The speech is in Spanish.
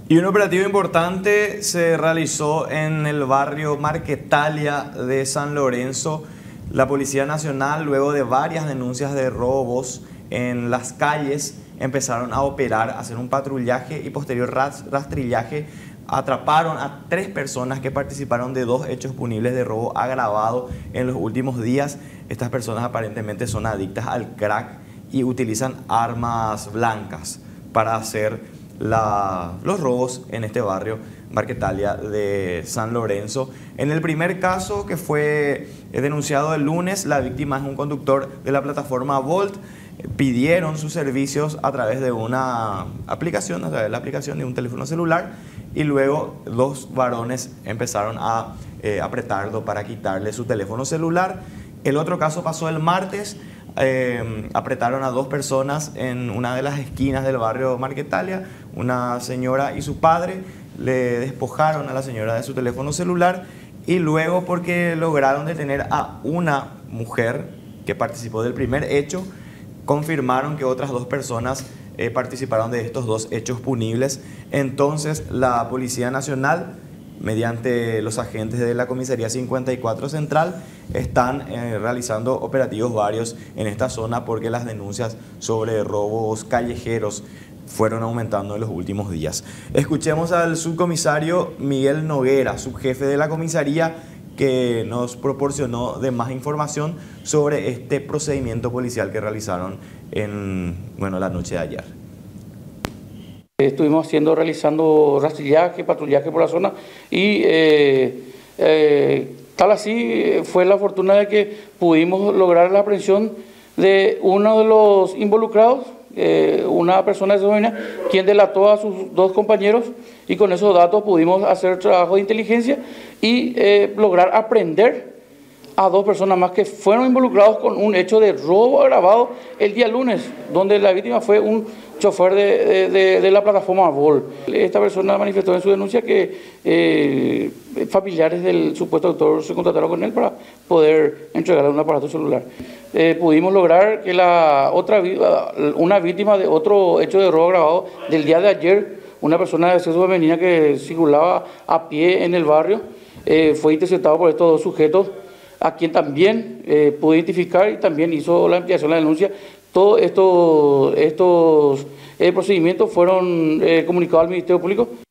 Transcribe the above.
Y un operativo importante se realizó en el barrio Marquetalia de San Lorenzo. La Policía Nacional, luego de varias denuncias de robos en las calles, empezaron a operar, a hacer un patrullaje y posterior rastrillaje. Atraparon a 3 personas que participaron de 2 hechos punibles de robo agravado en los últimos días. Estas personas aparentemente son adictas al crack y utilizan armas blancas para hacer los robos en este barrio Marquetalia de San Lorenzo. En el primer caso, que fue denunciado el lunes, la víctima es un conductor de la plataforma Bolt. Pidieron sus servicios a través de una aplicación, a través de la aplicación de un teléfono celular, y luego 2 varones empezaron a apretarlo para quitarle su teléfono celular. El otro caso pasó el martes. Apretaron a 2 personas en una de las esquinas del barrio Marquetalia, una señora y su padre. Le despojaron a la señora de su teléfono celular y luego, porque lograron detener a una mujer que participó del primer hecho, confirmaron que otras 2 personas participaron de estos 2 hechos punibles. Entonces la Policía Nacional, mediante los agentes de la Comisaría 54 Central, están realizando operativos varios en esta zona porque las denuncias sobre robos callejeros fueron aumentando en los últimos días. Escuchemos al subcomisario Miguel Noguera, subjefe de la comisaría, que nos proporcionó de más información sobre este procedimiento policial que realizaron en la noche de ayer. Estuvimos realizando rastrillaje, patrullaje por la zona y tal así fue la fortuna de que pudimos lograr la aprehensión de uno de los involucrados, una persona de Eslovenia, quien delató a sus 2 compañeros, y con esos datos pudimos hacer trabajo de inteligencia y lograr aprehender a 2 personas más que fueron involucrados con un hecho de robo agravado el día lunes, donde la víctima fue un chofer de la plataforma Volt. Esta persona manifestó en su denuncia que familiares del supuesto autor se contactaron con él para poder entregarle un aparato celular. Pudimos lograr que una víctima de otro hecho de robo agravado del día de ayer, una persona de sexo femenina que circulaba a pie en el barrio, fue interceptado por estos 2 sujetos, a quien también pudo identificar y también hizo la ampliación de la denuncia. Todos estos procedimientos fueron comunicados al Ministerio Público.